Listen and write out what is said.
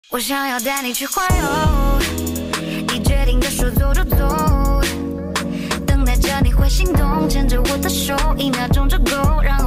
我想要带你去环游，一决定的说走就走，等待着你会心动，牵着我的手，1秒钟就够让